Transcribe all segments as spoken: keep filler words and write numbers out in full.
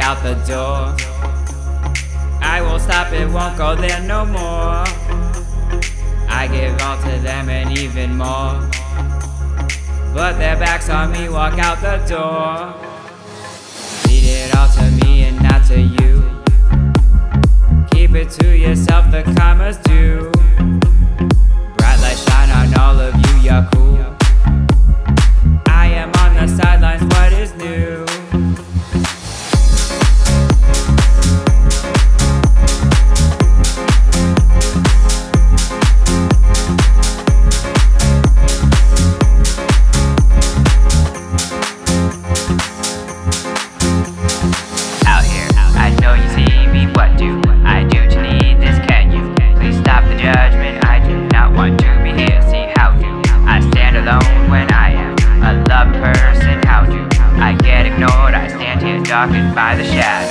out the door. I will stop, it won't go there no more. I give all to them and even more, but their backs on me, walk out the door. Lead it all to me and not to you. Keep it to yourself, the commas do. Bright light shine on all of you, you're cool. I am on the sidelines, what is new? Darkened by the shadow.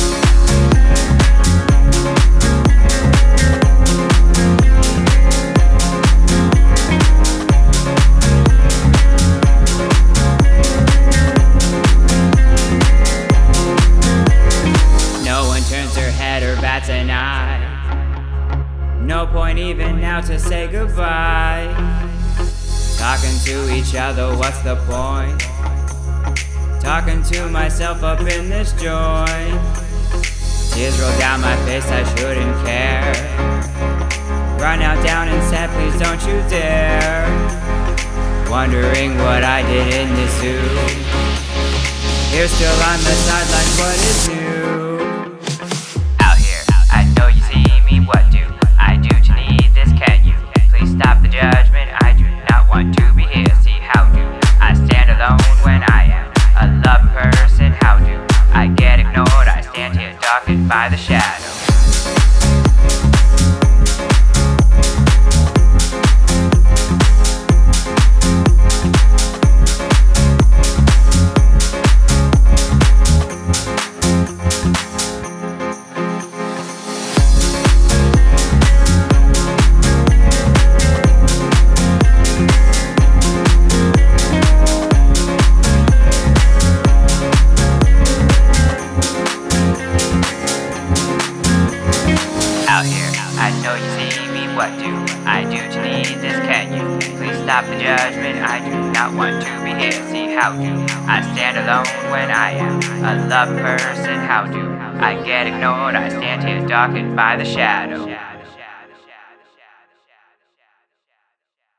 No one turns their head or bats an eye. No point even now to say goodbye. Talking to each other, what's the point? Talking to myself up in this joint. Tears roll down my face, I shouldn't care. Run out down and said, please don't you dare. Wondering what I did in this zoo. Here still on the sidelines, what is new? Out here, I know you see me, what do I do to need this? Can you please stop the judgment? I do not want to be here, see how do I stand alone when I am a loved person? How do I get ignored? I stand here darkened by the shadow. Out here, I know you see me, what do I do to need this? Can you please stop the judgment? I do not want to be here, see how do I stand alone when I am a loved person? How do I get ignored? I stand here darkened by the shadow.